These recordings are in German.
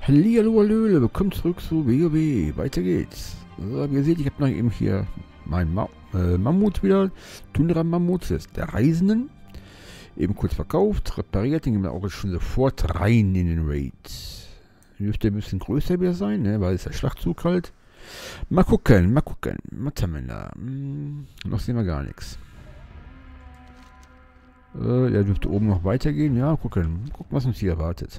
Hallihallo, hallöle, willkommen zurück zu WoW. Weiter geht's. So, wie ihr seht, ich habe noch eben hier meinen Mammut wieder. Tundra-Mammut der Reisenden. Eben kurz verkauft, repariert, den gehen wir auch jetzt schon sofort rein in den Raid. Dürfte ein bisschen größer wieder sein, ne, weil es der Schlachtzug halt. Mal gucken. Was haben wir da? Noch sehen wir gar nichts. Der dürfte oben noch weitergehen. Ja, gucken, was uns hier erwartet.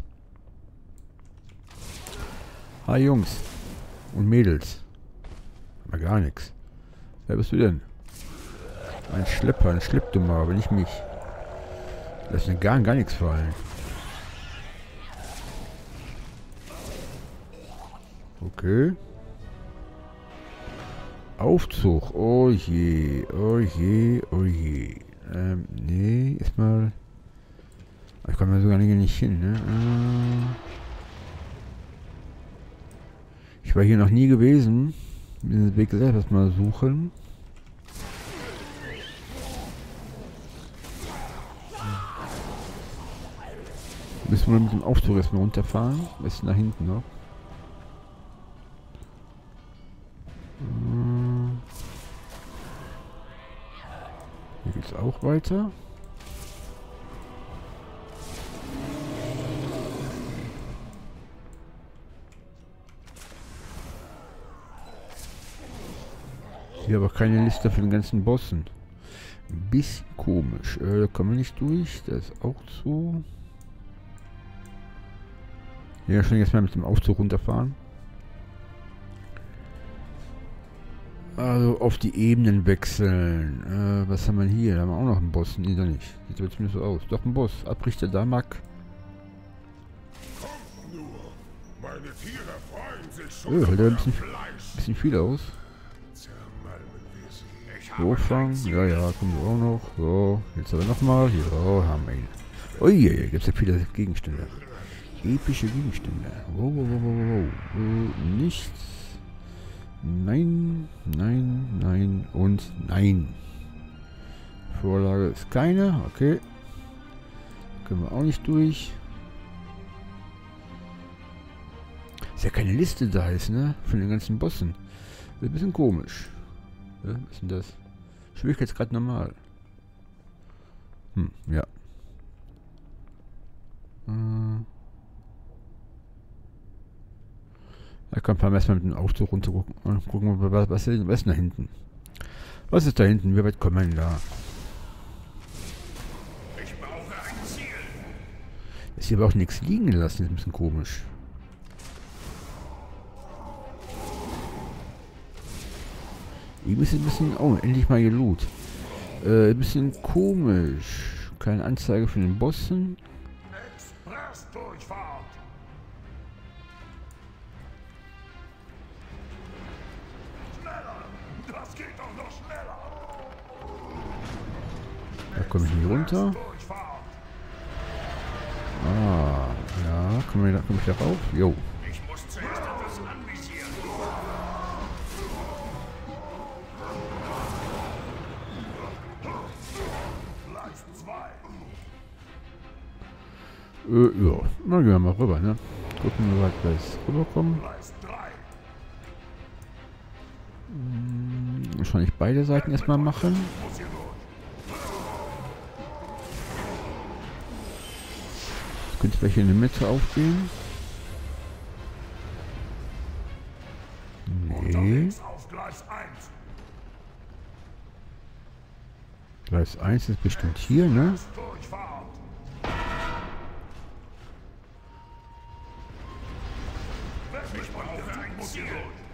Hi Jungs und Mädels. Aber gar nichts. Wer bist du denn? Ein Schlepper, ein Schleppdummer, wenn ich mich. Lass mir gar nichts fallen. Okay. Aufzug. Oh je, oh je, oh je. Nee, erstmal. Ich komme ja sogar nicht hin, ne? Ich war hier noch nie gewesen. Den Weg selbst mal suchen. Müssen wir mit dem Aufzug erstmal runterfahren. Bis nach hinten noch. Hier geht's auch weiter. Hier aber keine Liste für den ganzen Bossen. Ein bisschen komisch. Da kommen wir nicht durch. Das ist auch zu. Ja, schon jetzt mal mit dem Aufzug runterfahren. Also auf die Ebenen wechseln. Was haben wir hier? Da haben wir auch noch einen Boss. Nee, da nicht. Sieht aber zumindest so aus. Doch ein Boss. Abrichter Damak. Oh, hält er ein bisschen viel aus. Hochfang, ja, kommen wir auch noch. So, jetzt aber nochmal. Hier, oh, haben wir ihn. Oh je, hier gibt es ja viele Gegenstände. Epische Gegenstände. Wow. Nichts. Nein und nein. Vorlage ist keine, okay. Können wir auch nicht durch. Ist ja keine Liste da ist, ne? Von den ganzen Bossen. Das ist ein bisschen komisch. Ja, was ist denn das? Schwierigkeitsgrad normal. Ja. Da kann man erstmal mit dem Aufzug runter gucken. Und gucken, was ist denn da hinten? Was ist da hinten? Wie weit kommen wir denn da? Ich brauche ein Ziel. Ist hier aber auch nichts liegen gelassen. Das ist ein bisschen komisch. Irgendwie ist ein bisschen... Oh, endlich mal hier Loot. Ein bisschen komisch. Keine Anzeige für den Bossen. Expressdurchfahrt. Schneller! Das geht doch noch schneller! Da komme ich nicht runter. Durchfahrt. Ah, ja. Komm ich da rauf? Jo. Ich muss zuerst etwas anvisieren. Gleis 2. Ja. Na, gehen wir mal rüber, ne? Gucken, wie weit wir jetzt rüberkommen. Gleis 3. Wahrscheinlich beide Seiten erstmal machen. Muss hier durch. Jetzt könnte vielleicht hier in der Mitte aufgehen. Nee. Unterwegs auf Gleis 1. Gleis 1 ist bestimmt hier, ne? Durchfahrt. Ich brauche ein Ziel.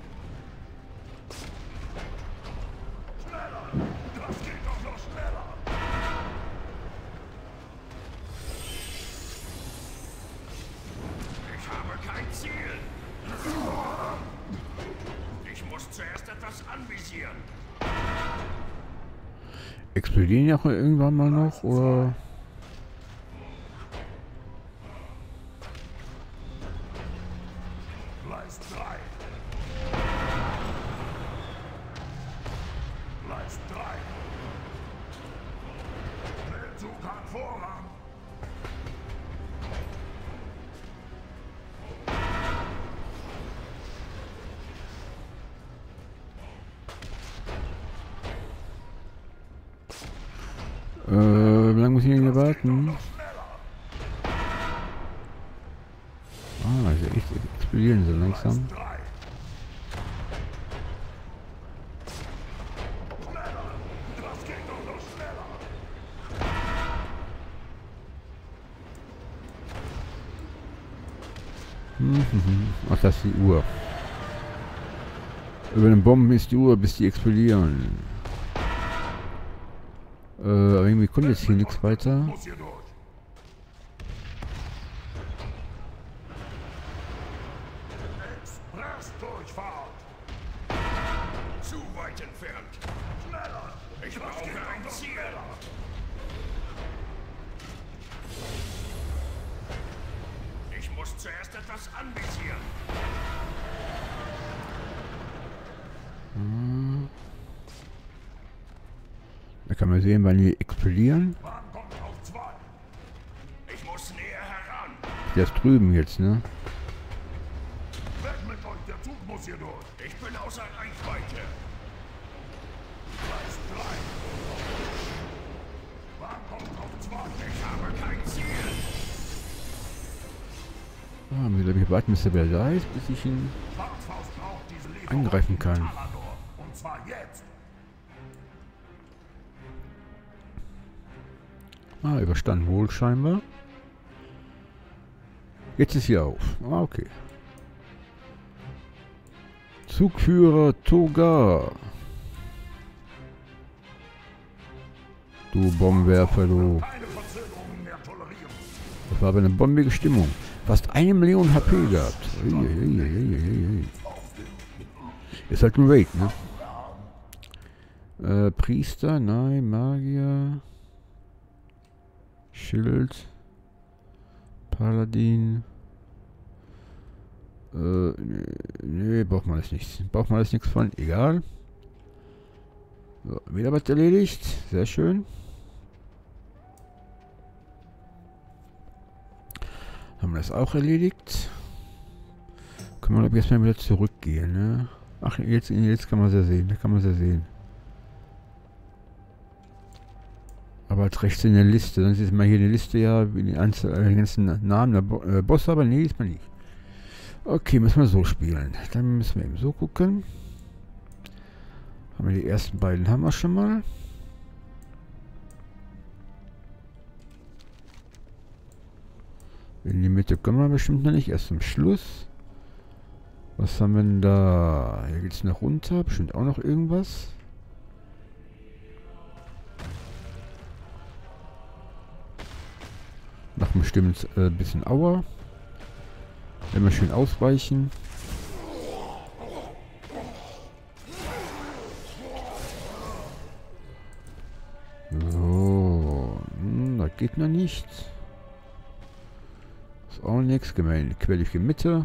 Schneller! Das geht doch noch schneller! Ich habe kein Ziel. Ich muss zuerst etwas anvisieren. Explodieren ja auch irgendwann mal noch, oder? Gleis 3. Gleis 3. Schnellzug hat Vorrang. Wie lange muss ich denn hier warten? Ah, ich explodieren so langsam. Das geht doch noch schneller. Ach, das ist die Uhr. Über den Bomben ist die Uhr, bis die explodieren. Aber irgendwie kommt jetzt hier nichts weiter. Muss hier durch. Expressdurchfahrt. Zu weit entfernt. Schneller. Ich brauche ein Ziel. Ich muss zuerst etwas anvisieren. Da kann man sehen, wann die explodieren. Bahn kommt auf 2. Ich muss näher heran. Der ist drüben jetzt, ne? Weg mit euch, der Zug muss hier durch. Ich bin außer Reichweite. Gleis 3. Bahn kommt auf 2. Ich habe kein Ziel. Ah, muss ich warten, bis er wieder da ist, bis ich ihn Schwarzfaust braucht diese Lieferung angreifen kann. Alador. Und zwar jetzt. Ah, überstanden wohl scheinbar. Jetzt ist sie auf. Ah, okay. Zugführer Toga. Du Bombenwerfer, du. Keine Verzögerungen mehr tolerieren. Das war aber eine bombige Stimmung. Fast 1 Million HP gehabt. Uiuiuiui. Ist halt ein Raid, ne? Priester, nein, Magier. Schild. Paladin. Nee, braucht man das nicht. Braucht man das nichts von. Egal. So, wieder was erledigt. Sehr schön. Haben wir das auch erledigt. Können wir aber jetzt mal wieder zurückgehen, ne? Ach, jetzt kann man es ja sehen. Da kann man es ja sehen. Aber als rechts in der Liste. Sonst ist mal hier die Liste ja, wie die ganzen Namen der Bosse, aber nee, ist man nicht. Okay, müssen wir so spielen. Dann müssen wir eben so gucken. Haben wir die ersten beiden haben wir schon mal. In die Mitte kommen wir bestimmt noch nicht. Erst zum Schluss. Was haben wir denn da? Hier geht es noch runter. Bestimmt auch noch irgendwas. Nach bestimmt ein bisschen Aua. Wenn wir schön ausweichen. So. Da geht noch nichts. Ist auch nichts. Gemein. Querliche Mitte.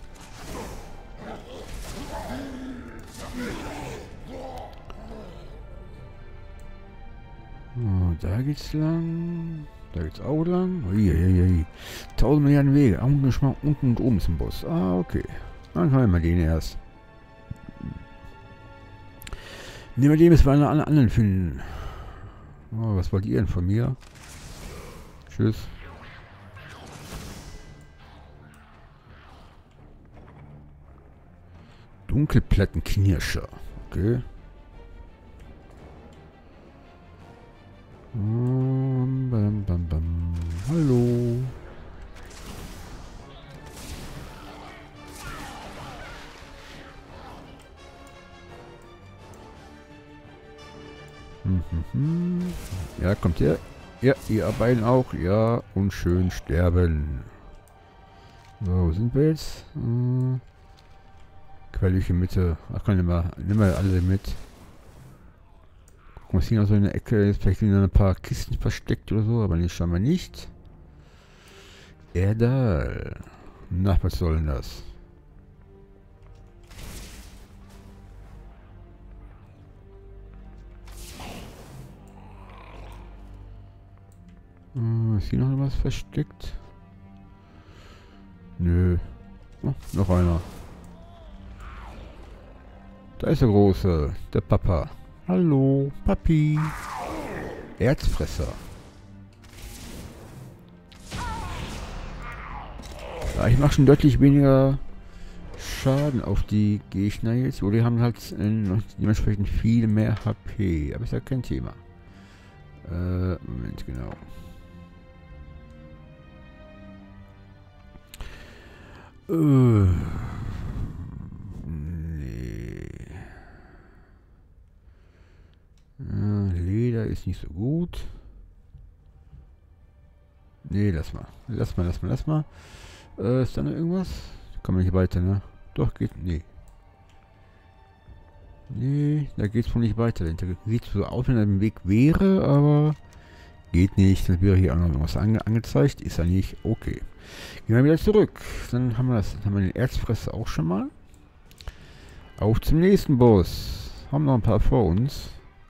Oh, da geht's lang. Da geht's auch lang. Uiuiui. 1000 Milliarden Wege. Unten und oben ist ein Boss. Ah, okay. Dann haben wir mal den erst. Nehmen wir den, bis wir alle anderen finden. Oh, was wollt ihr denn von mir? Tschüss. Dunkelplattenknirscher. Okay. Bam, bam, bam. Hallo. Ja, kommt her. Ja, ihr beiden auch. Ja, und schön sterben. So, wo sind wir jetzt? Querliche Mitte. Ach komm, nimm mal alle mit. Gucken, was hier noch so in der Ecke ist. Vielleicht sind da ein paar Kisten versteckt oder so, aber nee, scheinbar nicht. Erdal. Na, was soll denn das? Ist hier noch was versteckt? Nö. Oh, noch einer. Da ist der Große, der Papa. Hallo, Papi. Erzfresser. Ja, ich mache schon deutlich weniger Schaden auf die Gegner jetzt. Oder die haben halt dementsprechend viel mehr HP. Aber ist ja kein Thema. Moment, genau. Nee. Leder ist nicht so gut. Nee, lass mal. Lass mal. Ist da noch irgendwas? Kann man nicht weiter, ne? Doch, geht. Nee. Nee, da geht's wohl nicht weiter. Da sieht so aus, wenn er im Weg wäre, aber geht nicht. Dann wäre hier auch noch irgendwas angezeigt. Ist ja nicht. Okay. Gehen wir wieder zurück. Dann haben wir das. Dann haben wir den Erzfresser auch schon mal. Auf zum nächsten Boss. Haben noch ein paar vor uns.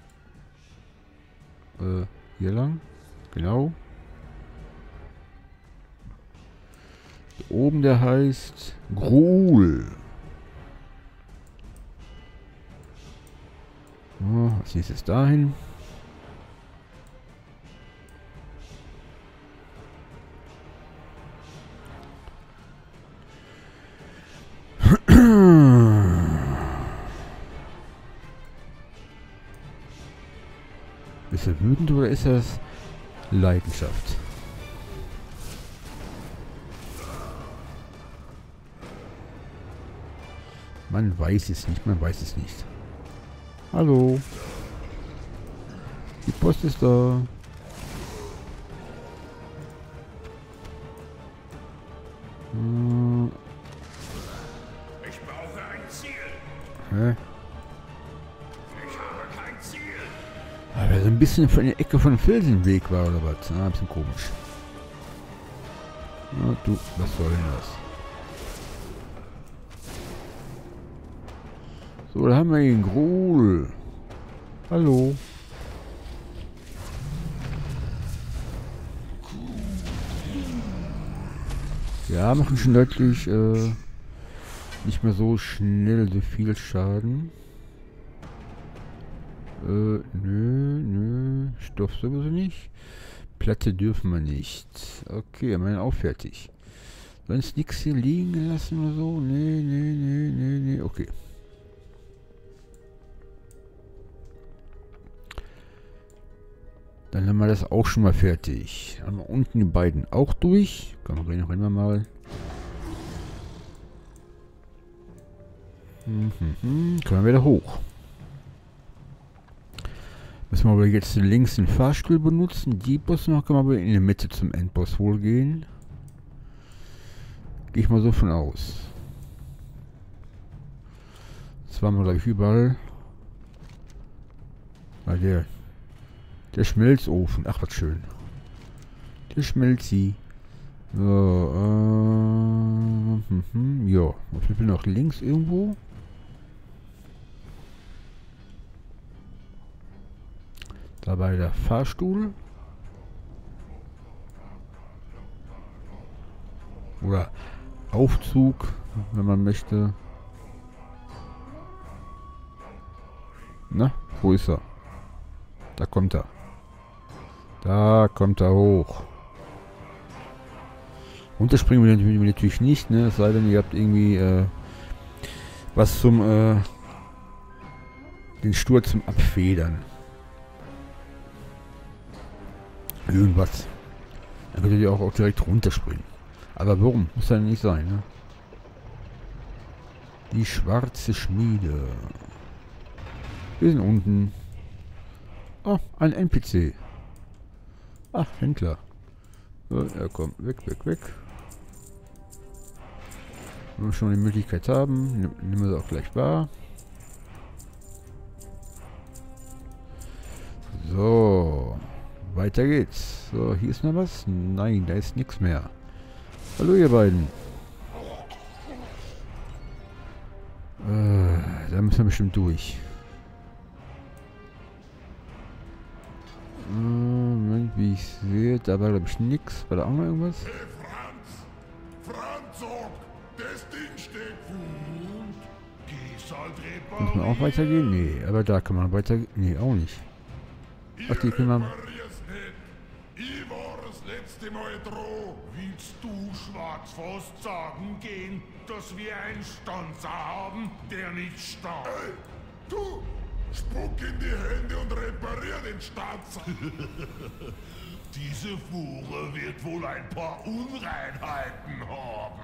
Hier lang. Genau. Da oben der heißt Gruul. So, als nächstes dahin. Ist er wütend oder ist das Leidenschaft? Man weiß es nicht, Hallo. Die Post ist da. Ich brauche ein Ziel. Hä? Ich habe kein Ziel. Aber so ein bisschen von der Ecke von Felsenweg war oder was? Na, ein bisschen komisch. Na du, was soll denn das? So, da haben wir ihn. Gruul. Hallo. Ja, machen schon deutlich nicht mehr so schnell so viel Schaden. Nö. Stoff sowieso nicht. Platte dürfen wir nicht. Okay, haben wir auch fertig. Sonst nichts hier liegen lassen oder so? Nee. Okay. Dann haben wir das auch schon mal fertig. Haben wir unten die beiden auch durch. Komm, rennen wir mal. Können wir wieder hoch. Müssen wir aber jetzt links den Fahrstuhl benutzen. Die Boss noch können wir aber in der Mitte zum Endboss wohl gehen. Gehe ich mal so von aus. Das waren wir gleich überall. Weil der Schmelzofen. Ach, was schön. Der Schmelzi. So, ja. Ich bin noch links irgendwo. Dabei der Fahrstuhl. Oder Aufzug, wenn man möchte. Na, wo ist er? Da kommt er. Da kommt er hoch. Runterspringen wir natürlich nicht, ne? Es sei denn, ihr habt irgendwie was zum den Sturz zum Abfedern. Irgendwas. Dann könnt ihr auch direkt runterspringen. Aber warum? Muss ja nicht sein, ne? Die schwarze Schmiede. Wir sind unten. Oh, ein NPC. Ach, Händler. So, ja, komm, weg. Wenn wir schon die Möglichkeit haben, nehmen wir sie auch gleich wahr. So, weiter geht's. So, hier ist noch was? Nein, da ist nichts mehr. Hallo ihr beiden. Da müssen wir bestimmt durch. Moment, wie ich sehe, da war glaube ich nichts. War da auch noch irgendwas? Hey Franz, das Ding steht gut. Die soll Muss man auch weitergehen? Nee, aber da kann man weitergehen. Nee, auch nicht. Ach, die können wir... einmal dran. Willst du, Schwarzfaust, sagen gehen, dass wir einen Stanzer haben, der nicht stand? Hey, du! Spuck in die Hände und reparier den Stanzer! Diese Fuhre wird wohl ein paar Unreinheiten haben.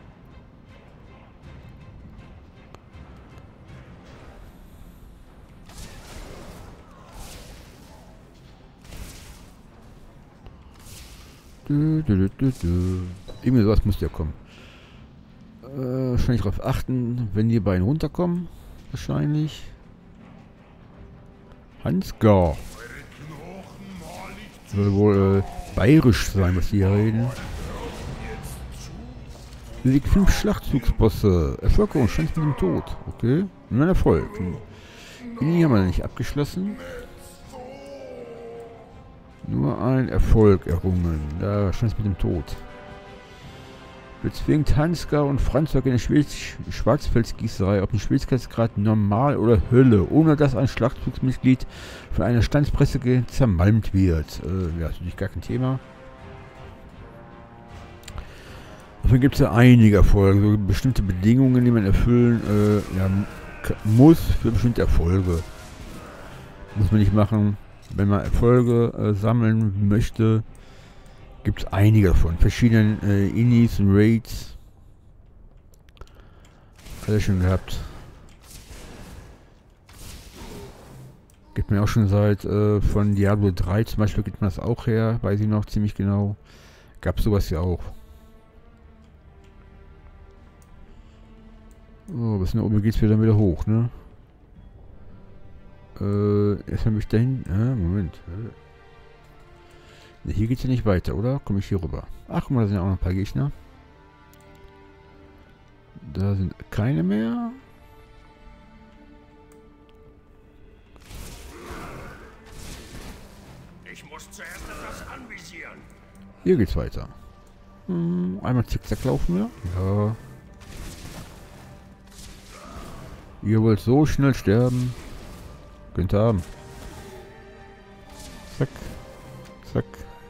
Irgendwie sowas muss ja kommen. Wahrscheinlich darauf achten, wenn die beiden runterkommen. Wahrscheinlich. Hansgar. Soll wohl bayerisch sein, was die hier reden. Besiegt 5 Schlachtzugsbosse. Erfolge und Chance mit dem Tod. Okay. Nur ein Erfolg. Die haben wir nicht abgeschlossen. Nur ein Erfolg errungen. Ja, Chance mit dem Tod. Bezwingt Hansgar und Franzog in der Schwarzfelsgießerei auf den Schwierigkeitsgrad Normal oder Hölle, ohne dass ein Schlachtzugsmitglied von einer Standspresse zermalmt wird. Ja, ist natürlich gar kein Thema. Dafür gibt es ja einige Erfolge, so bestimmte Bedingungen, die man erfüllen muss für bestimmte Erfolge. Muss man nicht machen. Wenn man Erfolge sammeln möchte, gibt es einige davon. Verschiedenen Inis und Raids. Alles schon gehabt. Gibt mir auch schon seit von Diablo 3 zum Beispiel, gibt man das auch her, weiß ich noch ziemlich genau. Gab sowas ja auch. Oh, bis nach oben geht's wieder hoch, ne? Erstmal mich dahin. Moment. Ne, hier geht's ja nicht weiter, oder? Komme ich hier rüber? Ach, guck mal, da sind ja auch noch ein paar Gegner. Da sind keine mehr. Ich muss zuerst etwas anvisieren. Hier geht's weiter. Einmal zickzack laufen wir. Ja. Ihr wollt so schnell sterben. Könnt ihr haben. Zack. Zack.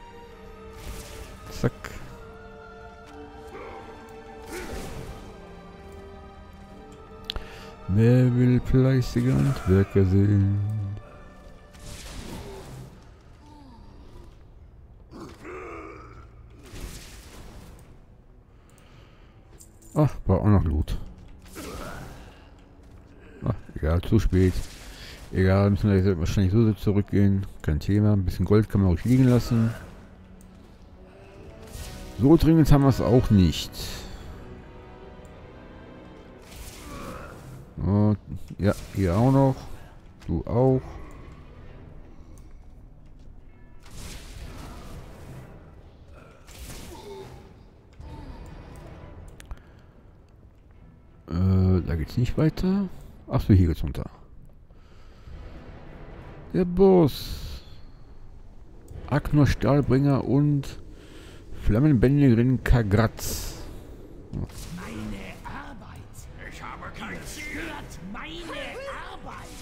Zack. Wer will fleißige Handwerker sehen? Ach, war auch noch Loot. Ach, egal, zu spät. Egal, müssen wir wahrscheinlich so zurückgehen. Kein Thema. Ein bisschen Gold kann man ruhig liegen lassen. So dringend haben wir es auch nicht. Und, ja, hier auch noch. Du auch. Da geht's nicht weiter. Achso, hier geht's runter. Der Boss. Agnor Stahlbringer und Flammenbändigerin Kagratz. Meine Arbeit. Ich habe kein Ziel. Meine Arbeit.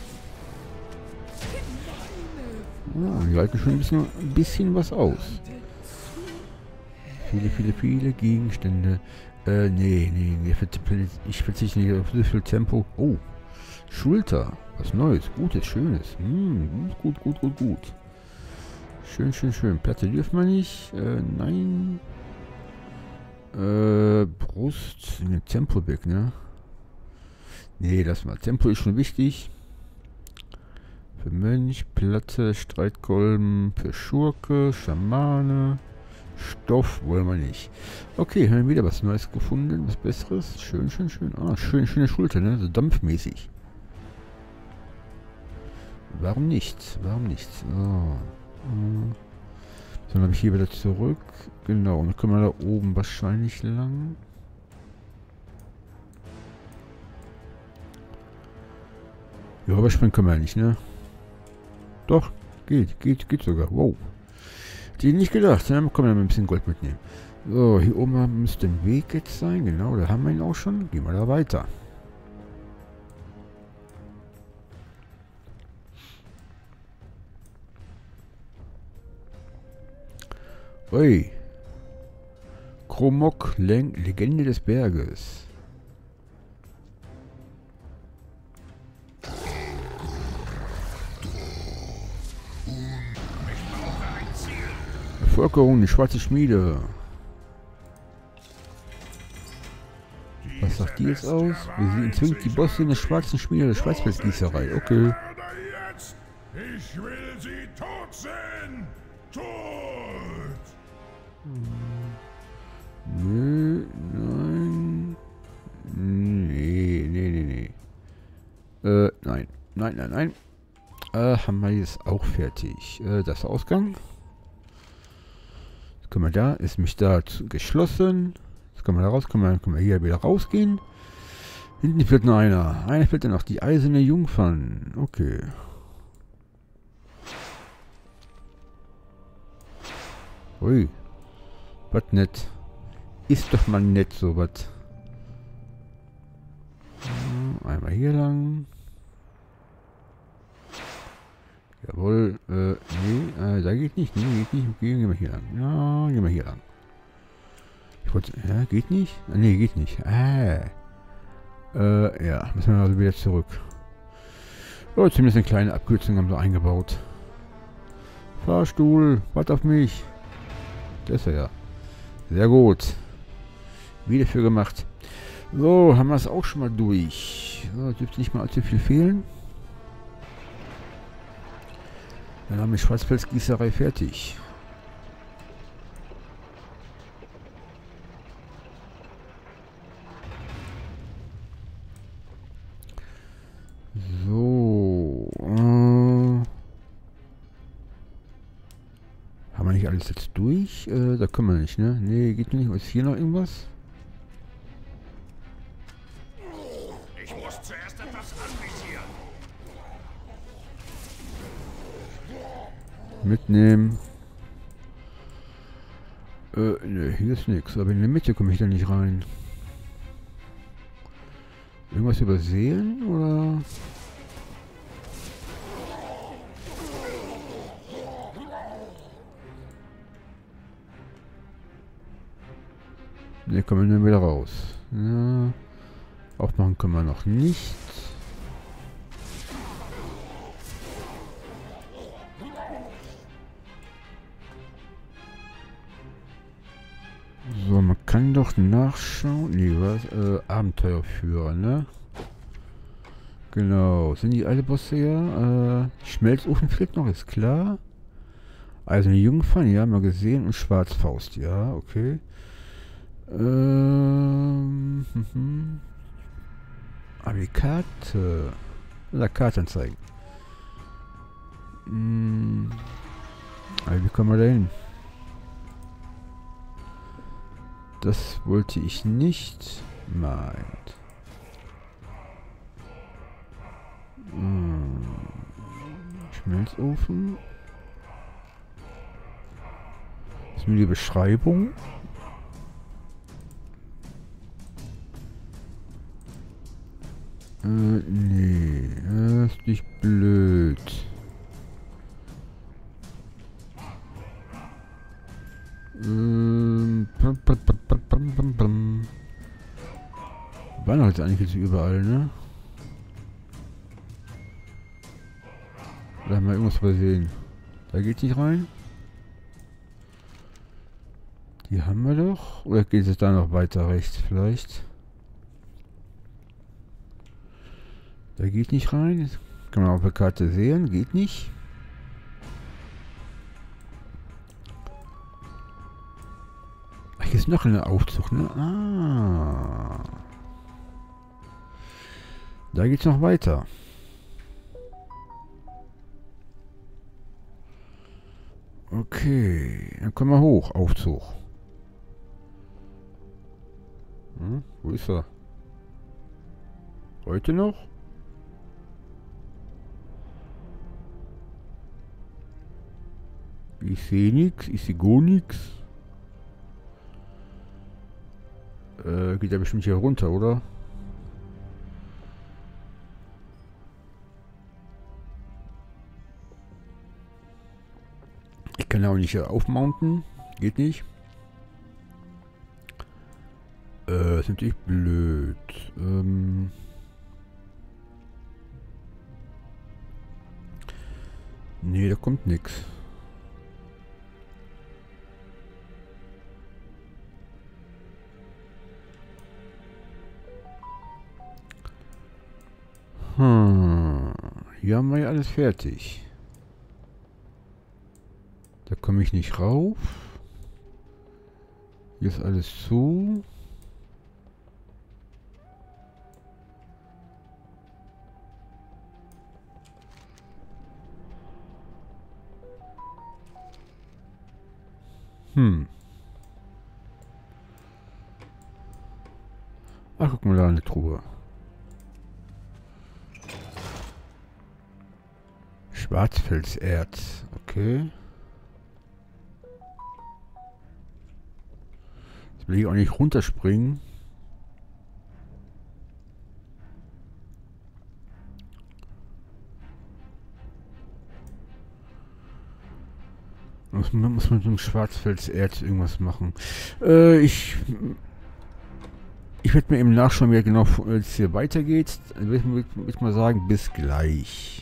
Ja, die halten schon ein bisschen was aus. Viele Gegenstände. Nee. Ich verzichte nicht auf so viel Tempo. Oh, Schulter. Was Neues, Gutes, Schönes. Gut. Schön. Platte dürfen wir nicht. Nein. Brust. Tempo weg, ne? Nee, lass mal. Tempo ist schon wichtig. Für Mönch, Platte, Streitkolben, für Schurke, Schamane. Stoff wollen wir nicht. Okay, haben wir wieder was Neues gefunden, was Besseres. Schön. Ah, schöne Schulter, ne? So dampfmäßig. Warum nicht? So. Dann habe ich hier wieder zurück. Genau, und dann können wir da oben wahrscheinlich lang. Ja, aber springen können wir ja nicht, ne? Doch, geht sogar. Wow. Die nicht gedacht, ne? Können wir mal ein bisschen Gold mitnehmen. So, hier oben müsste ein Weg jetzt sein. Genau, da haben wir ihn auch schon. Gehen wir da weiter. Ui, Kromok, Legende des Berges. Bevölkerung, die schwarze Schmiede. Was sagt die jetzt aus? Wir zwingt die Bossin der schwarzen Schmiede der Schwarzwaldgießerei. Okay. Ich will sie tot sehen! Tot! Nö, nein. Nee. Nein. Haben wir jetzt auch fertig. Das Ausgang. Jetzt können wir da, ist mich da geschlossen. Jetzt können wir da raus, können wir hier wieder rausgehen. Hinten fehlt noch einer. Einer fehlt ja noch, die eiserne Jungfern. Okay. Ui. Was nett. Ist doch mal nett, so was. Einmal hier lang. Jawohl, nee, da geht nicht, nee, geht nicht. Gehen wir hier lang. Ja, gehen wir hier lang. Ich wollte, ja, geht nicht? Nee, geht nicht. Ja, müssen wir also wieder zurück. Oh, zumindest eine kleine Abkürzung haben sie eingebaut. Fahrstuhl, wart auf mich. Das ist er ja. Sehr gut. Wieder für gemacht. So, haben wir es auch schon mal durch. So, dürfte nicht mal allzu viel fehlen. Dann haben wir die Schwarzwaldgießerei fertig. So. Haben wir nicht alles jetzt durch? Da können wir nicht, ne? Ne, geht nicht. Ist hier noch irgendwas? Ich muss zuerst etwas anvisieren. Mitnehmen. Ne, hier ist nichts. Aber in der Mitte komme ich da nicht rein. Irgendwas übersehen, oder? Ne, kommen wir dann wieder raus. Ja. Aufmachen können wir noch nicht. So, man kann doch nachschauen. Nee, was? Abenteuerführer, ne? Genau. Sind die alle Bosse ja? Schmelzofen fehlt noch, ist klar. Also eine Jungfern, ja, haben wir gesehen. Und Schwarzfaust, ja, okay. Aber die Karte. Oder Karte anzeigen. Aber wie kommen wir da hin? Das wollte ich nicht. Meint. Schmelzofen. Das ist mir die Beschreibung. Nee, das ist nicht blöd. Waren halt eigentlich jetzt überall, ne? Oder haben wir irgendwas übersehen? Da geht nicht rein. Die haben wir doch. Oder geht es da noch weiter rechts vielleicht? Da geht nicht rein. Das kann man auf der Karte sehen. Geht nicht. Ach, hier ist noch ein Aufzug, ne? Ah. Da geht's noch weiter. Okay. Dann kommen wir hoch. Aufzug. Wo ist er? Heute noch? Ich sehe nichts, ich sehe gar nichts. Geht ja bestimmt hier runter, oder? Ich kann ja auch nicht aufmounten. Geht nicht. Das ist natürlich blöd. Nee, da kommt nichts. Hier haben wir ja alles fertig. Da komme ich nicht rauf. Hier ist alles zu. Ach, guck mal da, eine Truhe. Schwarzfelserz, okay. Jetzt will ich auch nicht runterspringen. Muss man mit dem Schwarzfelserz irgendwas machen. Ich werde mir eben nachschauen, wie genau es hier weitergeht. Dann würde ich mal sagen, bis gleich.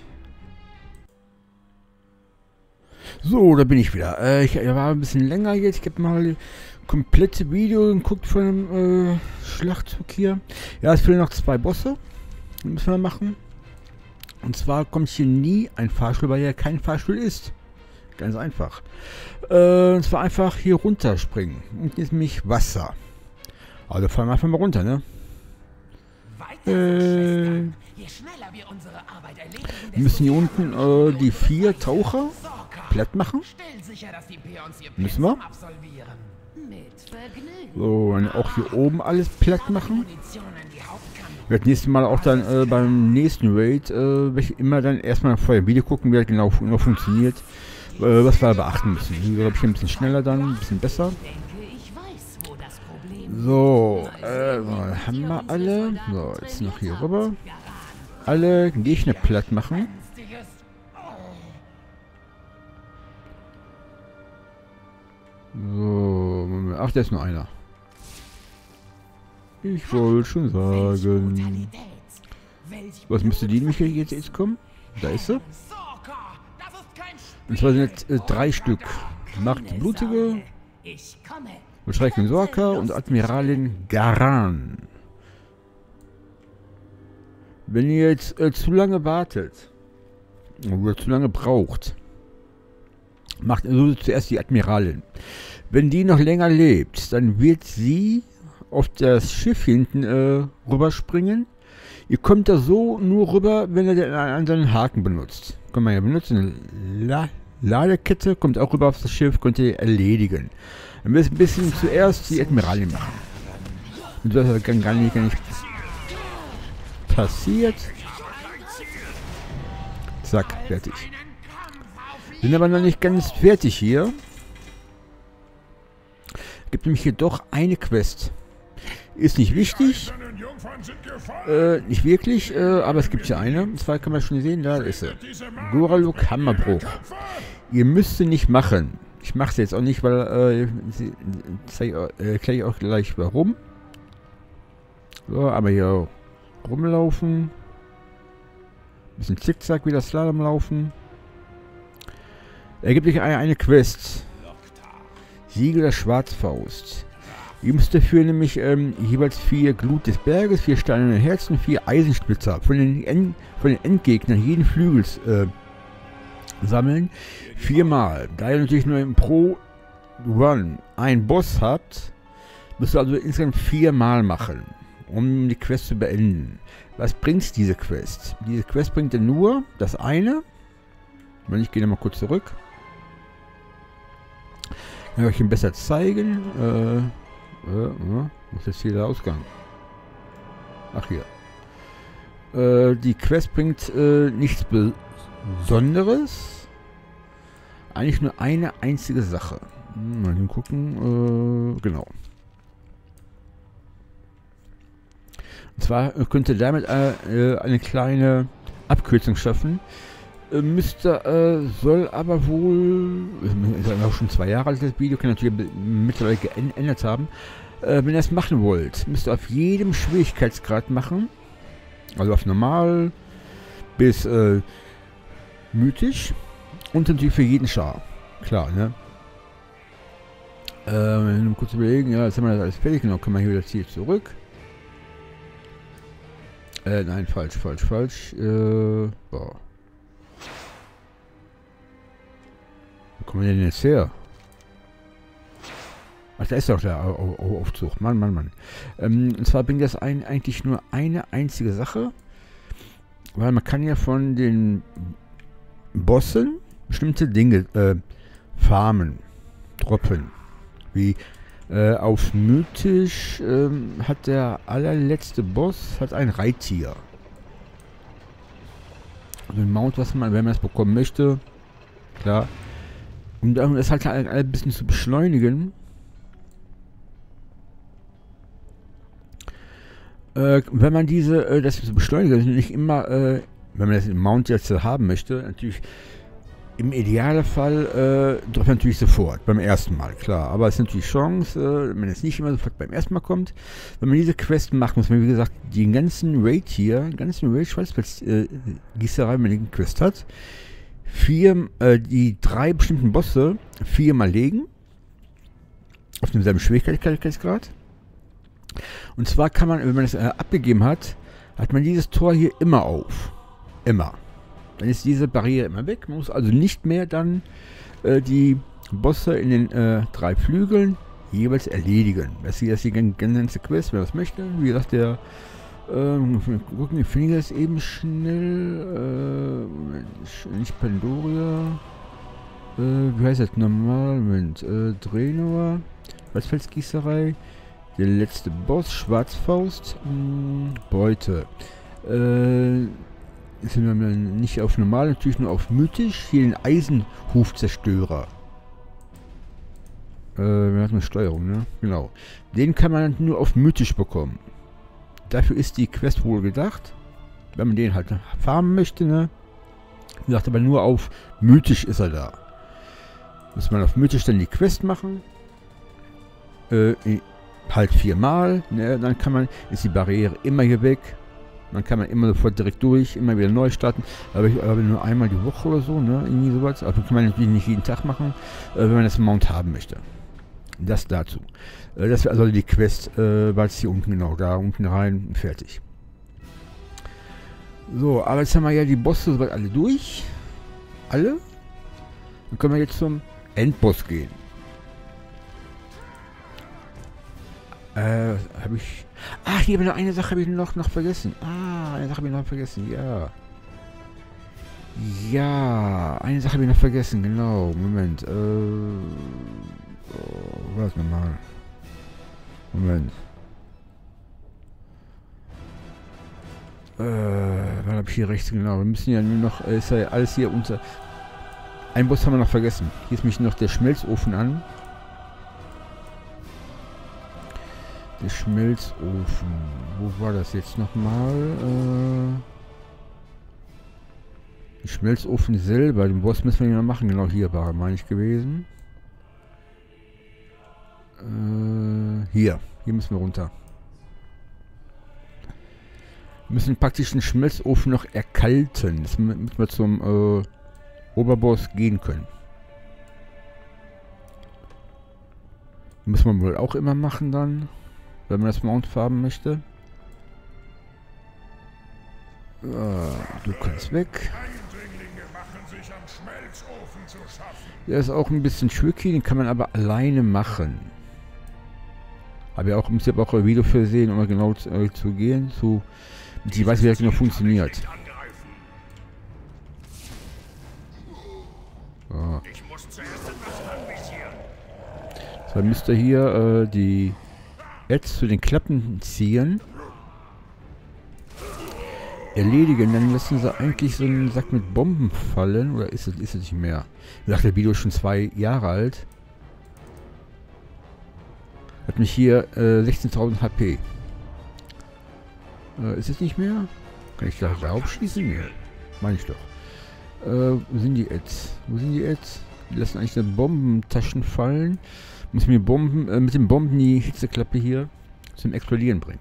So, da bin ich wieder. Ich war ein bisschen länger jetzt. Ich habe mal komplette Video geguckt von dem Schlachtzug hier. Ja, es fehlen noch 2 Bosse. Die müssen wir machen. Und zwar kommt hier nie ein Fahrstuhl, weil ja kein Fahrstuhl ist. Ganz einfach. Und zwar einfach hier runterspringen. Und hier ist nämlich Wasser. Also fallen wir einfach mal runter, ne? Wir müssen hier unten die 4 Taucher platt machen. Müssen wir. So, und auch hier oben alles platt machen. Ich werde nächstes Mal auch dann beim nächsten Raid immer dann erstmal vorher im Video gucken, wie das genau funktioniert. Was wir beachten müssen. Hier glaube ich ein bisschen schneller dann, ein bisschen besser. So, haben wir alle. So, jetzt noch hier rüber. Alle Gegner platt machen. So, ach, da ist nur einer. Ich wollte schon sagen. Was müsste die nämlich jetzt kommen? Da ist sie. Und zwar sind 3 Stück. Macht Blutige, Beschreckung Sorka und Admiralin Garan. Wenn ihr jetzt zu lange wartet oder zu lange braucht, macht also zuerst die Admiralin. Wenn die noch länger lebt, dann wird sie auf das Schiff hinten rüberspringen. Ihr kommt da so nur rüber, wenn ihr den anderen Haken benutzt. Kann man ja benutzen. Ladekette kommt auch rüber auf das Schiff, könnt ihr erledigen. Dann müsst ein bisschen zuerst die Admiralin machen. Und das kann gar nicht passiert. Zack, fertig. Sind aber noch nicht ganz fertig hier. Gibt nämlich hier doch eine Quest. Ist nicht wichtig. Nicht wirklich, aber es gibt hier eine. Und zwar kann man schon sehen, da ist sie. Goraluk Hammerbruch. Ihr müsst sie nicht machen. Ich mache sie jetzt auch nicht, weil erkläre ich auch gleich warum. So, aber hier rumlaufen. Bisschen zickzack wieder Slalom laufen. Er gibt euch eine Quest. Siegel der Schwarzfaust. Ihr müsst dafür nämlich jeweils 4 Glut des Berges, 4 steinerne Herzen, 4 Eisenspitzer von den Endgegnern jeden Flügels sammeln. 4-mal. Da ihr natürlich nur pro Run einen Boss habt, müsst ihr also insgesamt 4-mal machen, um die Quest zu beenden. Was bringt diese Quest? Diese Quest bringt ja nur das eine. Ich gehe nochmal kurz zurück. Kann ich euch ihn besser zeigen. Was ist jetzt hier der Ausgang? Ach hier. Die Quest bringt nichts Besonderes. Eigentlich nur eine einzige Sache. Mal hingucken. Genau. Und zwar könnt ihr damit eine kleine Abkürzung schaffen. Soll aber wohl, ist auch schon 2 Jahre alt das Video, kann natürlich mittlerweile geändert haben, Wenn ihr das machen wollt, müsst ihr auf jedem Schwierigkeitsgrad machen. Also auf normal bis mythisch. Und natürlich für jeden Char. Klar, ne? Kurz überlegen, ja, jetzt haben wir das alles fertig. Genau, können wir hier wieder Ziel zurück. Nein, falsch. Boah. Wo kommen wir denn jetzt her? Ach, da ist doch der Aufzug. Mann. Und zwar bringt das eigentlich nur eine einzige Sache. Weil man kann ja von den Bossen bestimmte Dinge farmen, droppen. Wie auf mythisch hat der allerletzte Boss ein Reittier. Also ein Mount, was man, wenn man es bekommen möchte, klar. Um das halt ein bisschen zu beschleunigen. Wenn man das zu beschleunigen, also nicht immer, wenn man das im Mount jetzt haben möchte, natürlich im Idealfall droppt man natürlich sofort, beim ersten Mal, klar. Aber es ist natürlich Chance, wenn es nicht immer sofort beim ersten Mal kommt. Wenn man diese Quest macht, muss man, wie gesagt, den ganzen Raid hier, Schwarzpilz-Gießerei, wenn man den Quest hat, die 3 bestimmten Bosse 4-mal legen. Auf demselben Schwierigkeitsgrad. Und zwar kann man, wenn man es abgegeben hat, hat man dieses Tor hier immer auf. Immer. Dann ist diese Barriere immer weg. Man muss also nicht mehr dann die Bosse in den 3 Flügeln jeweils erledigen. Das hier ist die ganze Quest, wer das möchte. Wie gesagt, gucken, ich finde das eben schnell. Nicht Pandoria. Wie heißt das normal? Moment. Draenor. Schwarzpilz-Gießerei. Der letzte Boss, Schwarzfaust. Beute. Sind wir nicht auf normal, natürlich nur auf mythisch. Hier den Eisenhufzerstörer. Wir hatten eine Steuerung, ne? Genau. Den kann man nur auf mythisch bekommen. Dafür ist die Quest wohl gedacht. Wenn man den halt farmen möchte, ne? Wie gesagt, aber nur auf mythisch ist er da. Muss man auf mythisch dann die Quest machen. Halt 4-mal, ne? Dann ist die Barriere immer hier weg. Dann kann man immer sofort direkt durch, immer wieder neu starten. Aber nur einmal die Woche oder so, ne? Irgendwie sowas. Aber kann man natürlich nicht jeden Tag machen, wenn man das Mount haben möchte. Das dazu. Das wäre also die Quest, weil es hier unten, genau, da unten rein, fertig. So, aber jetzt haben wir ja die Bosse soweit alle durch. Alle. Dann können wir jetzt zum Endboss gehen. Habe ich... Ach, hier noch eine Sache habe ich noch vergessen. Eine Sache habe ich noch vergessen, ja. Ja, eine Sache habe ich noch vergessen, genau. Moment, warte mal. Moment. Was habe ich hier rechts, genau. Wir müssen ja nur noch, ist ja alles hier unter... Ein Boss haben wir noch vergessen. Hier ist mich noch der Schmelzofen an. Der Schmelzofen. Wo war das jetzt nochmal? Der Schmelzofen selber. Den Boss müssen wir ja noch machen. Genau hier war er, meine ich, gewesen. Hier. Hier müssen wir runter. Wir müssen praktisch den Schmelzofen noch erkalten. Das müssen wir zum Oberboss gehen können. Muss man wohl auch immer machen dann. Wenn man das Mount farben möchte. Du kannst weg. Der ist auch ein bisschen tricky, den kann man aber alleine machen. Habe ja auch, muss ich auch ein Video für sehen, um mal genau zu gehen. Ich weiß, wie das genau funktioniert. So. So, müsst ihr hier die Ads zu den Klappen ziehen. Erledigen, dann lassen sie eigentlich so einen Sack mit Bomben fallen. Oder ist es nicht mehr? Wie gesagt, der Video ist schon 2 Jahre alt. Hat mich hier 16.000 HP. Ist es nicht mehr? Kann ich da aufschießen? Nee. Meine ich doch. Wo sind die Ads? Wo sind die Ads? Die lassen eigentlich eine Bombentaschen fallen. Muss mir Bomben, mit den Bomben die Hitzeklappe hier zum Explodieren bringen.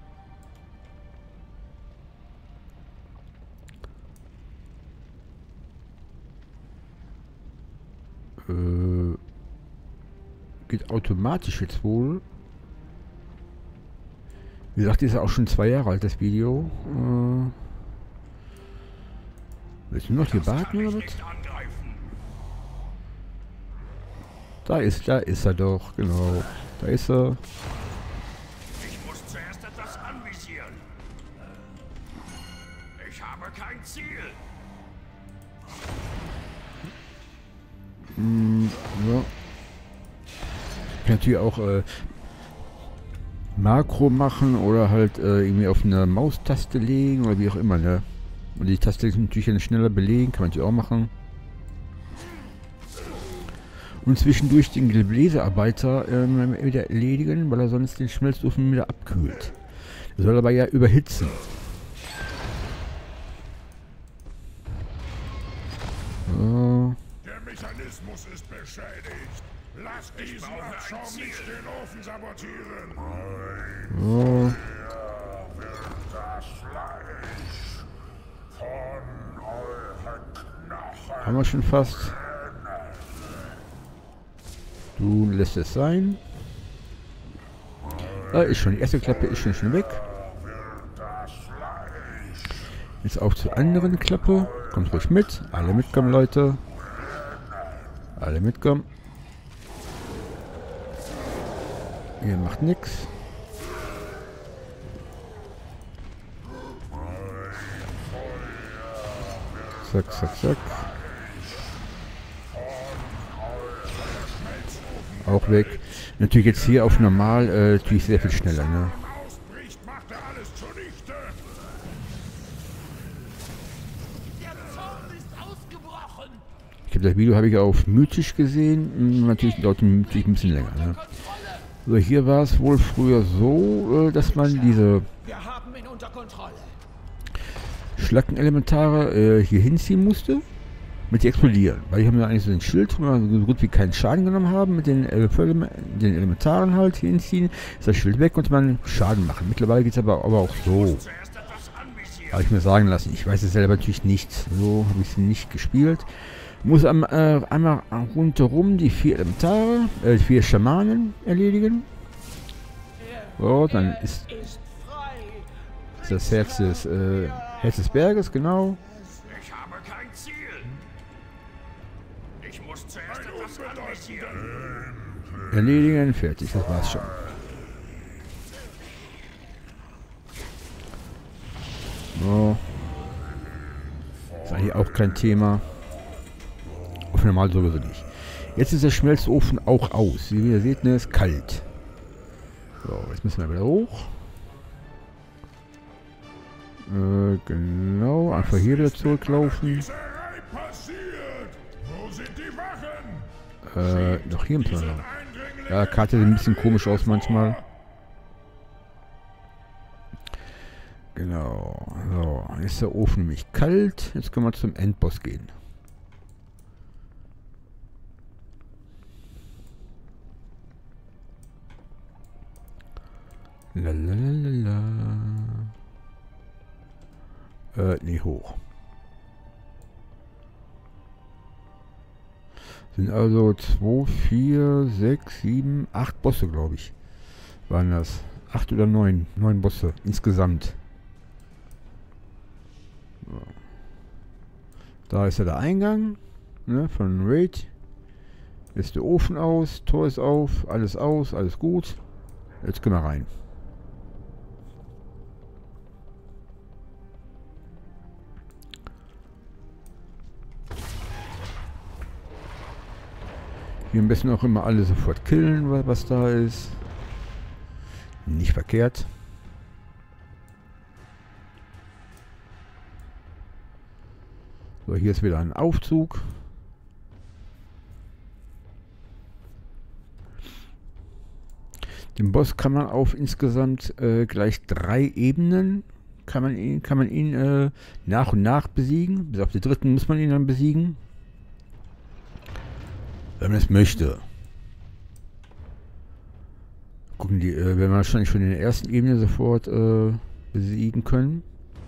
Geht automatisch jetzt wohl. Wie gesagt, ist ja auch schon 2 Jahre alt, das Video. Willst du noch hier warten oder was? Da ist er doch, genau. Da ist er. Ich muss zuerst etwas anvisieren. Ich habe kein Ziel. Ja. Ich kann natürlich auch Makro machen oder halt irgendwie auf eine Maustaste legen oder wie auch immer, ne? Und die Taste ist natürlich dann schneller belegen, kann man natürlich auch machen. Und zwischendurch den Gebläsearbeiter wieder erledigen, weil er sonst den Schmelzofen wieder abkühlt. Der soll aber ja überhitzen. So. Der Mechanismus ist beschädigt. Lass diesen Abschaum nicht den Ofen sabotieren. So. Das Fleisch von euren Knochen. Haben wir schon fast. Du lässt es sein. Da ist schon, die erste Klappe ist schon weg. Jetzt auch zur anderen Klappe. Kommt ruhig mit. Alle mitkommen, Leute. Alle mitkommen. Ihr macht nichts. Zack, zack, zack. Auch weg. Natürlich jetzt hier auf normal, natürlich sehr viel schneller, ne? Ausbricht, macht er alles zunichte. Der Zorn ist ausgebrochen. Ich habe das Video habe ich auf mythisch gesehen. Natürlich dauert mythisch ein bisschen länger, ne? So, hier war es wohl früher so, dass man diese Wir haben ihn unter Kontrolle. Schlackenelementare hier hinziehen musste, mit die explodieren. Weil die haben ja eigentlich so ein Schild, wo wir so gut wie keinen Schaden genommen haben, mit den Elementaren halt hier hinziehen, ist das Schild weg und man Schaden machen. Mittlerweile geht es aber auch so. Zuerst etwas anvisieren. Habe ich mir sagen lassen. Ich weiß es selber natürlich nicht. So habe ich es nicht gespielt. Muss einmal rundherum die 4 Elementare, 4 Schamanen erledigen. So, dann ist das Herz des Berges, genau. Ich habe kein Ziel. Ich muss zuerst etwas anvisieren. Erledigen, fertig, das war's schon. So. Ist eigentlich auch kein Thema. Auf normal sowieso nicht. Jetzt ist der Schmelzofen auch aus. Wie ihr seht, ne, ist kalt. So, jetzt müssen wir wieder hoch. Genau, einfach hier wieder zurücklaufen. Wo sind die Wachen? Noch hier im Plan. Ja, Karte sieht ein bisschen komisch aus manchmal. Genau. So, jetzt ist der Ofen nämlich kalt. Jetzt können wir zum Endboss gehen. Lalalala. Nee, hoch. Sind also 2, 4, 6, 7, 8 Bosse, glaube ich. Waren das. 8 oder 9. 9 Bosse insgesamt. So. Da ist ja der Eingang, ne, von Raid. Ist der Ofen aus, Tor ist auf, alles gut. Jetzt können wir rein. Hier am besten auch immer alle sofort killen, was da ist. Nicht verkehrt. So, hier ist wieder ein Aufzug. Den Boss kann man auf insgesamt gleich 3 Ebenen kann man ihn nach und nach besiegen. Bis auf die 3. muss man ihn dann besiegen. Wenn man es möchte. Gucken die, werden wir wahrscheinlich schon in der ersten Ebene sofort besiegen können.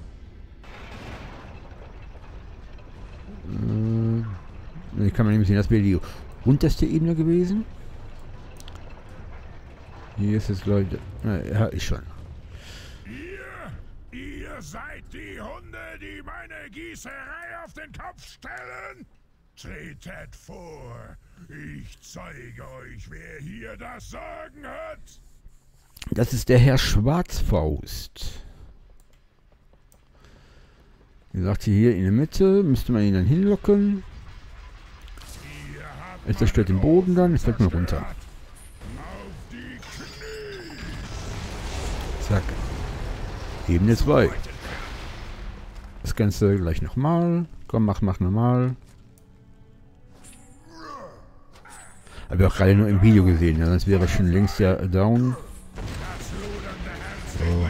Hier kann man nämlich sehen, das wäre die unterste Ebene gewesen. Hier ist es, Leute. Ja, ist schon. Ihr seid die Hunde, die meine Gießerei auf den Kopf stellen? Tretet vor. Ich zeige euch, wer hier das Sagen hat. Das ist der Herr Schwarzfaust. Wie gesagt, hier in der Mitte müsste man ihn dann hinlocken. Er zerstört den Boden dann, jetzt fällt man runter. Zack. Ebene 2. Das Ganze gleich nochmal. Komm, mach nochmal. Habe ich auch gerade nur im Video gesehen, ja, sonst wäre schon längst ja down. So.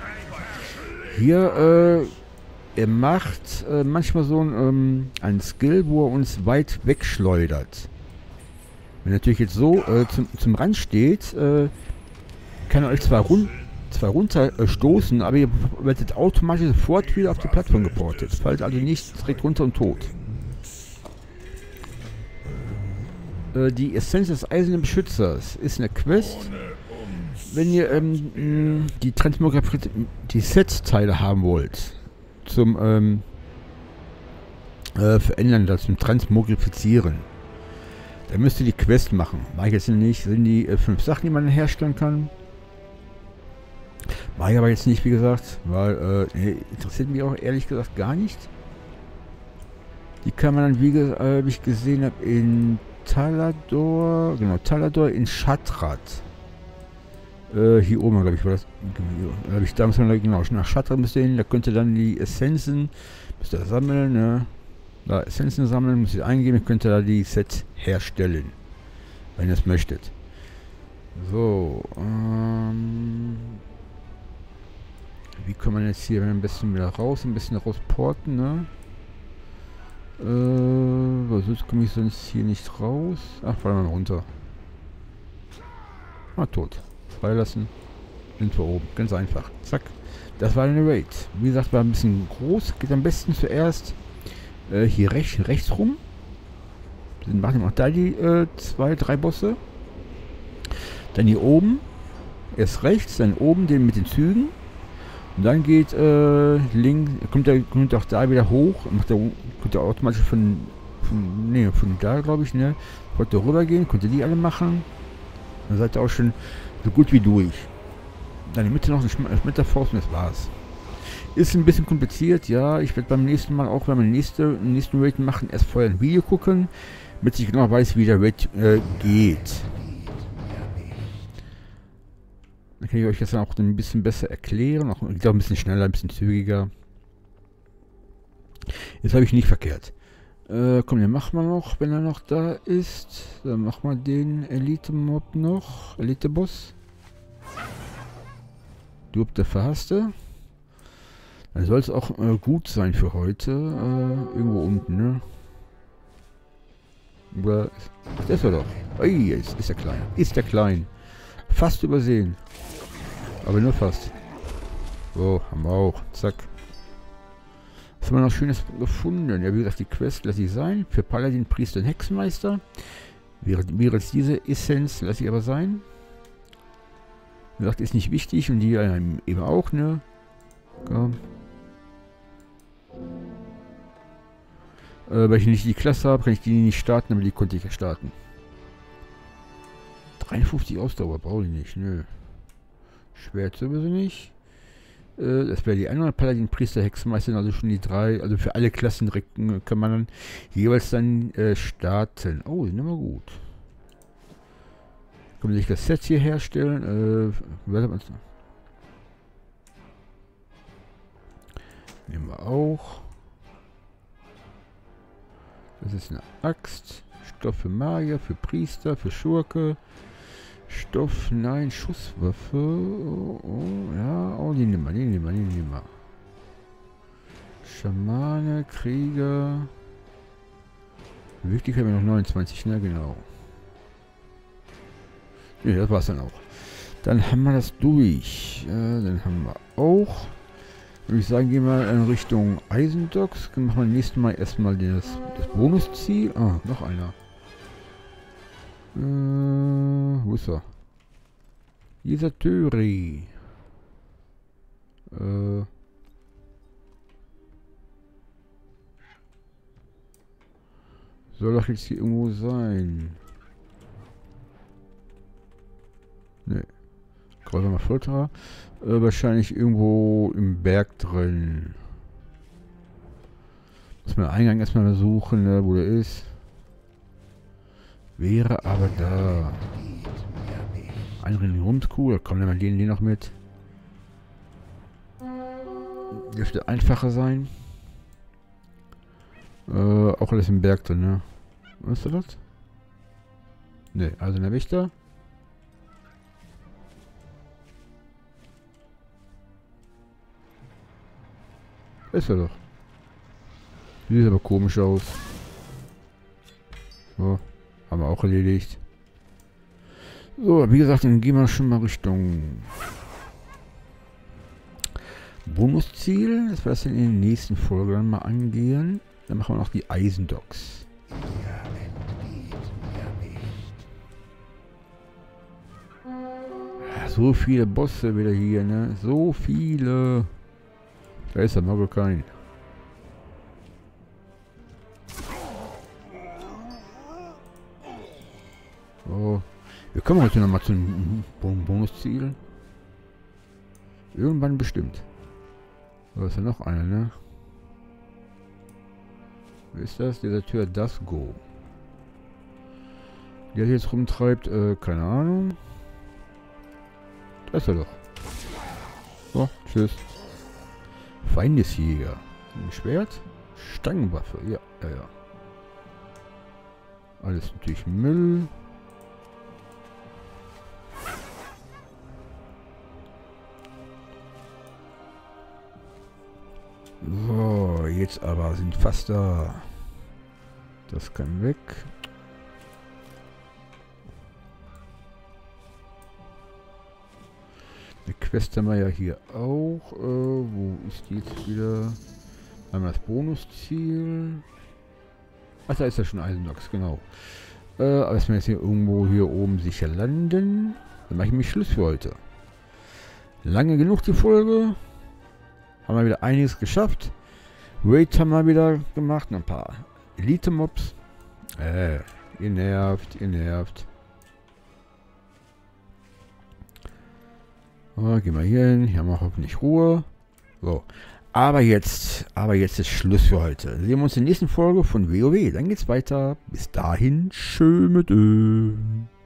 Hier, er macht manchmal so ein Skill, wo er uns weit wegschleudert. Wenn er natürlich jetzt so zum Rand steht, kann er euch zwar runterstoßen, aber ihr werdet automatisch sofort wieder auf die Plattform geportet. Fallt also nicht direkt runter und tot. Die Essenz des Eisernen Beschützers ist eine Quest. Wenn ihr die die Set-Teile haben wollt, zum Verändern, zum Transmogrifizieren, dann müsst ihr die Quest machen. Mache ich jetzt nicht. Sind die 5 Sachen, die man herstellen kann. Mache ich aber jetzt nicht, wie gesagt, weil interessiert mich auch ehrlich gesagt gar nicht. Die kann man dann, wie ich gesehen habe, in Talador, genau, Talador in Shattrath. Hier oben, glaube ich, war das. Habe ich damals genau, nach Shattrath müsst ihr hin, da könnt ihr dann die Essenzen, müsst ihr sammeln, ne? Da Essenzen sammeln, müsst ihr eingeben, könnt ihr da die Set herstellen. Wenn ihr es möchtet. So, wie kann man jetzt hier ein bisschen wieder raus, ein bisschen rausporten, ne? Sonst komme ich sonst hier nicht raus. Ach, fallen wir runter. Tot. Freilassen. Sind wir oben. Ganz einfach. Zack. Das war eine Raid. Wie gesagt, war ein bisschen groß. Geht am besten zuerst hier rechts rum. Dann machen wir auch da die 2, 3 Bosse. Dann hier oben. Erst rechts, dann oben den mit den Zügen. Und dann geht links, kommt auch da wieder hoch. Könnt ihr automatisch von da, glaube ich, ne? Wollt ihr rüber gehen, könnt ihr die alle machen. Dann seid ihr auch schon so gut wie durch. Dann in der Mitte noch eine Schmetterfaust und das war's. Ist ein bisschen kompliziert, ja. Ich werde beim nächsten Mal auch, wenn wir den nächsten Raid machen, erst vorher ein Video gucken, damit ich genau weiß, wie der Raid geht. Dann kann ich euch das dann auch ein bisschen besser erklären. Auch, geht auch ein bisschen schneller, ein bisschen zügiger. Jetzt habe ich nicht verkehrt. Komm, den machen wir noch, wenn er noch da ist. Dann machen wir den Elite-Mob noch. Elite-Boss. Du der Verhasste. Dann soll es auch gut sein für heute. Irgendwo unten, ne? Oder ist er doch. Ui, ist er klein. Ist er klein. Fast übersehen. Aber nur fast. So, haben wir auch. Zack. Was haben wir noch Schönes gefunden? Ja, wie gesagt, die Quest lasse ich sein. Für Paladin, Priester und Hexenmeister. Wäre jetzt diese Essenz, lasse ich aber sein. Wie gesagt, ist nicht wichtig. Und die eben auch, ne? Komm. Weil ich nicht die Klasse habe, kann ich die nicht starten, aber die konnte ich ja starten. 53 Ausdauer brauche ich nicht, nö. Schwert sowieso nicht. Das wäre die andere Paladin, Priester, Hexenmeister, also schon die 3. Also für alle Klassen direkt kann man dann jeweils dann starten. Oh, die sind immer gut. Kann man sich das Set hier herstellen. Nehmen wir auch. Das ist eine Axt. Stoff für Magier, für Priester, für Schurke. Stoff, nein, Schusswaffe. Oh, ja, oh, die nehmen wir. Schamane, Krieger. Wichtig haben wir noch 29, ne? Genau. Ne, das war's dann auch. Dann haben wir das durch. Dann haben wir auch. Würde ich sagen, gehen wir in Richtung Eisendocks. Dann machen wir nächstes Mal erstmal das Bonusziel. Ah, noch einer. Wo ist er? Dieser Töri. Soll doch jetzt hier irgendwo sein. Ne. Grausamer Folterer. Wahrscheinlich irgendwo im Berg drin. Muss man den Eingang erstmal suchen, ne, wo der ist. Wäre aber da. Einrennen Rumskuh, kommen wir den noch mit. Dürfte einfacher sein. Auch alles im Berg drin, ne? Was ist das? Ne, also der Wächter. Ist er doch. Sieht aber komisch aus. So, haben wir auch erledigt. So, wie gesagt, dann gehen wir schon mal Richtung Bonusziel. Das wir das in den nächsten Folgen dann mal angehen. Dann machen wir noch die Eisendocks. So viele Bosse wieder hier, ne? So viele. Da ist der Magokain. So. Wir kommen heute nochmal zum Bonusziel. Irgendwann bestimmt. Da ist ja noch einer, ne? Wer ist das? Dieser Tür Dasgo. Der hier jetzt rumtreibt, keine Ahnung. Da ist er doch. So, tschüss. Feindesjäger. Ein Schwert. Stangenwaffe. Ja, ja, ja. Alles natürlich Müll. So, jetzt aber sind fast da. Das kann weg. Eine Quest haben wir ja hier auch. Wo ist die jetzt wieder? Einmal das Bonusziel. Ach, da ist ja schon Eisendocks, genau. Aber dass wir jetzt hier irgendwo hier oben sicher landen, dann mache ich mich Schluss für heute. Lange genug die Folge. Haben wir wieder einiges geschafft. Raid haben wir wieder gemacht. Ein paar Elite-Mobs. Ihr nervt, ihr nervt. So, gehen wir hier hin. Hier haben wir hoffentlich Ruhe. So. Aber jetzt ist Schluss für heute. Sehen wir uns in der nächsten Folge von WoW. Dann geht's weiter. Bis dahin, schön mit